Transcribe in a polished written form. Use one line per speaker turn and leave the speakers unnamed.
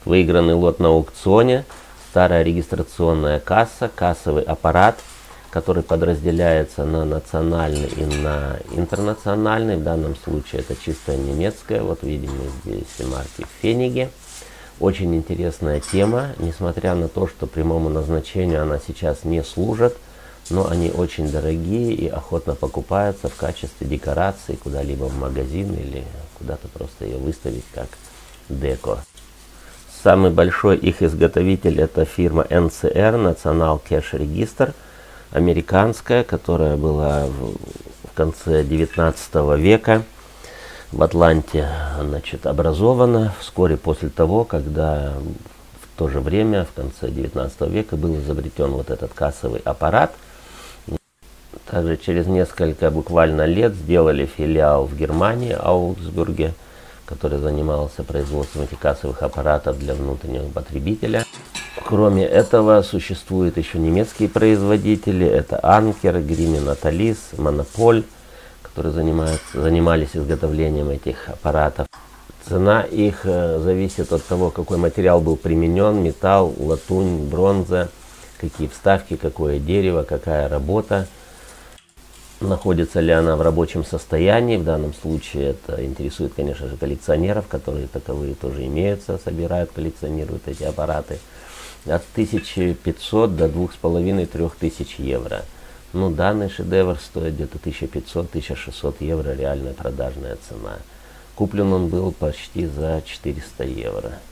Выигранный лот на аукционе, старая регистрационная касса, кассовый аппарат, который подразделяется на национальный и на интернациональный. В данном случае это чисто немецкая. Вот видим мы здесь марки Фениге. Очень интересная тема, несмотря на то, что прямому назначению она сейчас не служит, но они очень дорогие и охотно покупаются в качестве декорации куда-либо в магазин или куда-то просто ее выставить как деко. Самый большой их изготовитель — это фирма NCR, National Cash Register, американская, которая была в конце 19 века в Атланте, значит, образована вскоре после того, когда в то же время, в конце 19 века, был изобретен вот этот кассовый аппарат. Также через несколько буквально лет сделали филиал в Германии, Аугсбурге, который занимался производством этих кассовых аппаратов для внутреннего потребителя. Кроме этого, существуют еще немецкие производители. Это Анкер, Грими Наталис, Монополь, которые занимались изготовлением этих аппаратов. Цена их зависит от того, какой материал был применен: металл, латунь, бронза, какие вставки, какое дерево, какая работа. Находится ли она в рабочем состоянии. В данном случае это интересует, конечно же, коллекционеров, которые таковые тоже имеются, собирают, коллекционируют эти аппараты. От 1500 до 2500-3000 евро. Ну, данный шедевр стоит где-то 1500-1600 евро, реальная продажная цена. Куплен он был почти за 400 евро.